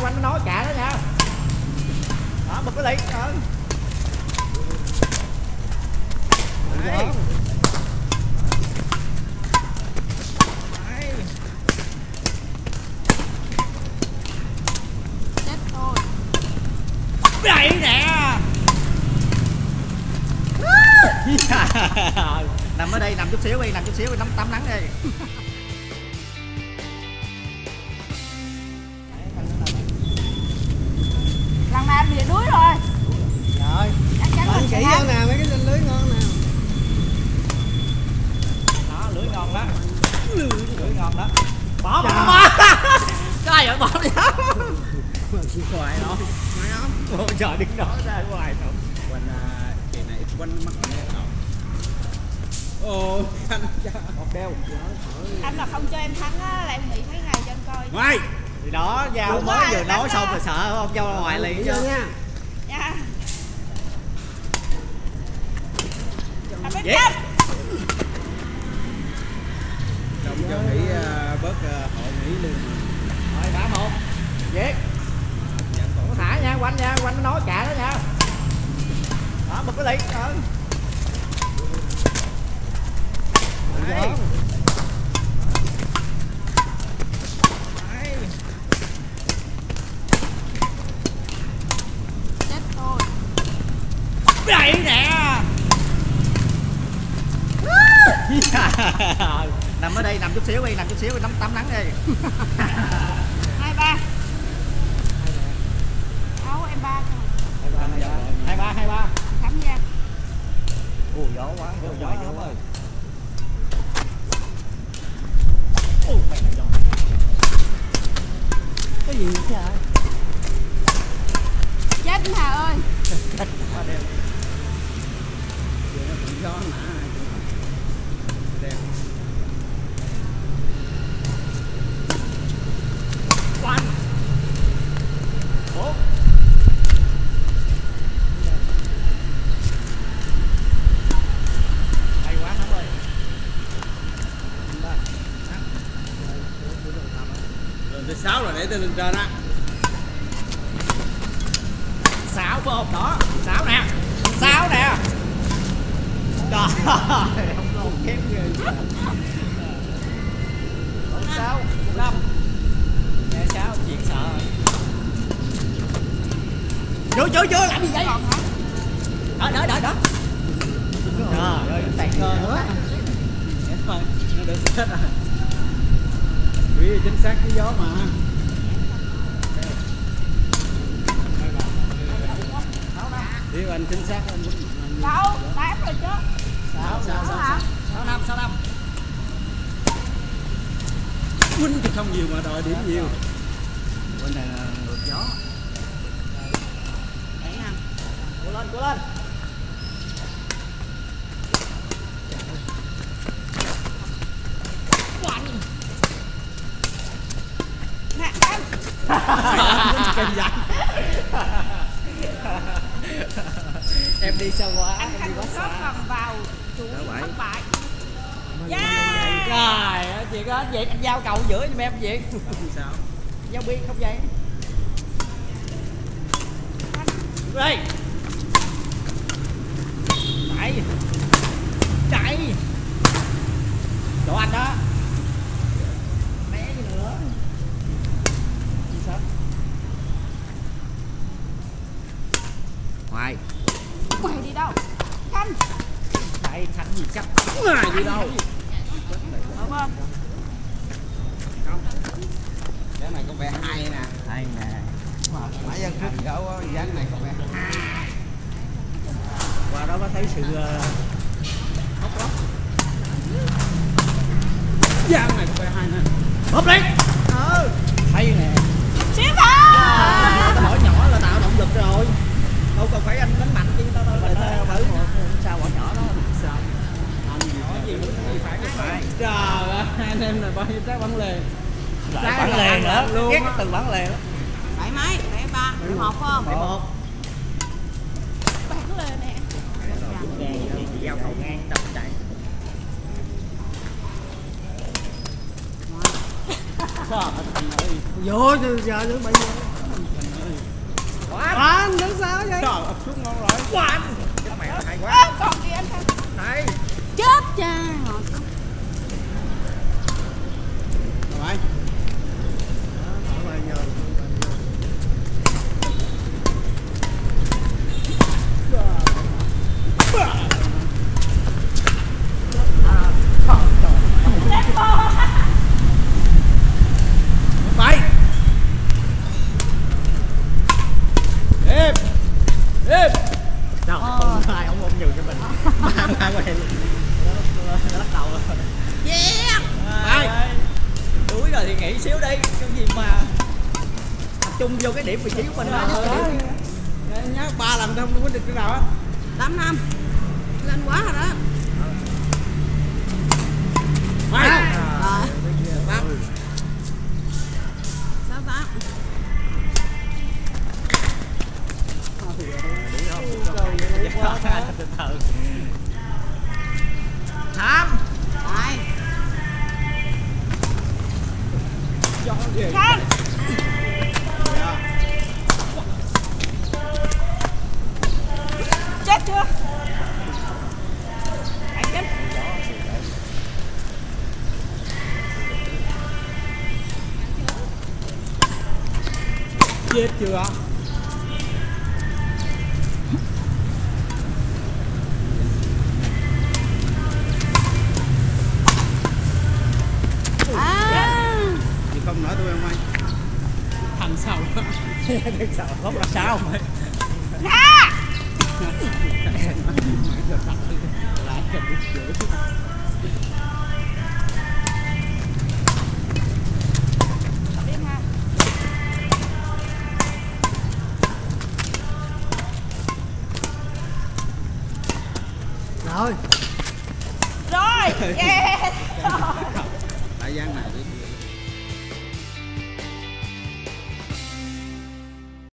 quanh nó chạy đó nha. Đó, bật cái liền. Đấy. Chết thôi. Đây nè. Nằm ở đây, nằm chút xíu đi, tắm nắng đi. Lần này em bị đuối rồi. Rồi. Chắc chắn mình chỉ sẽ nè, mấy cái trên lưới ngon nè. Đó, lưới ngon đó. Lưới ngon đó. Bỏ bỏ. Cái này bỏ đi. Ngoài đó. Ôi trời, đứng đó ra ngoài thôi. Quanh chị này quanh mắt này đâu. Ồ, anh một đeo. anh mà không cho em thắng á là em nghỉ mấy ngày cho anh coi. Ngoài. Thì đó, Giao Đúng mới rồi, vừa nói đánh xong đó. rồi sợ không cho ra ngoài liền chứ. nha. Dạ. Ở bên Yes. trong. Trong cho nghỉ bớt hộ nghỉ luôn. Rồi 3-1. Viết. Có thả nha, quanh nó nói chạy đó nha. Đó, bật cái liền. Đấy. Đấy. Chết thôi. Đây nè. Nằm ở đây, nằm chút xíu đi, tắm nắng đi. 2-3. Áo em 3 rồi. 2-3. Khám nha. Ui gió quá, gió ơi. Ui mày này gió. Cái gì vậy? Chết Hà ơi. Quá đeo. Gió nã. Đẹp. Quanh. 4. Hay quá Thắm ơi. Lên tới 6 rồi để tôi lên trên á. 6 phải không? Đó, 6 nè. 6 nè. Trời ơi, không lồn kém ghê. 6, 5. Nghe 6 chuyện sợ rồi. Chưa làm gì vậy? Còn hả? Đỡ. Trời ơi, tàn cơ nữa. Thôi, nó được hết rồi. Vì chính xác cái gió mà. Thì anh chính xác anh Đâu, 8 rồi chứ. 6 5. Quýnh thì không nhiều mà đòi điểm nhiều. Bên này là ngược gió. Đấy nè. Cố lên. Quanh. Nè, em. Kinh vậy. Em đi xa quá, Anh em đi Khanh quá có xa. phần vào chuỗi thất bại. Yeah. Rồi, chuyện đó vậy anh giao cầu giữa giùm em chuyện. Sao? Giao biên không vậy. Đây. Chạy. Chỗ anh đó. Né gì nữa. Gì sao? Hoài. Mày đi đâu? Khanh. Chạy Khanh gì chắc. Ngoài đi đâu? Đúng không? Cái này có vẻ hay nè. Hay nè. Nãy dân trước gỡ dáng này có vẻ hay. Qua đó có thấy sự hóc lóc. Dáng này có vẻ hay nè. Bóp lên. Hay nè. Xíu thôi. Bỏ nhỏ là tạo động lực rồi. Đâu cần phải anh đánh mạnh chứ tao đâu phải thử sao bỏ nhỏ đó. Sao? Nhỏ gì cũng phải. Trời ơi, anh em này bao nhiêu trái bắn lề. Lại bắn lề nữa luôn. Ghét cái từ bắn lề đó. 7 mấy? 7-3, 1 phải không? 1. Bắn lên nè. Chị giao cầu ngang tập chạy. Trời ơi. Vô giờ nữa bây giờ. Anh đứng sao vậy? Trời ập xuống ngon rồi. Quán. Mẹ hay quá. Còn đi anh Thanh. Này. Chết cha. Rồi. Bay. Êm. Êm. Đâu, không ai ông nhường cho mình. Ba quay nó lắc đầu rồi. Yeah. Bay. Đuối rồi thì nghỉ xíu đi, cái gì mà tập trung vô cái điểm vị trí của mình là hơn. Nhớ 3 lần không có được cái nào á. 8 năm. Lên quá rồi đó. Bay. Rồi. 8. 6-8. Từ từ. Thám. Rồi. Cho về. Khang. Chết chưa? Anh chết. Chết chưa? Thì không nói tôi không anh. Thằng sau. Đừng sợ không là sao mày. Ha. Lại cần đi chữa. Đi ha. Rồi. Rồi. Yeah. Tại gian này đi.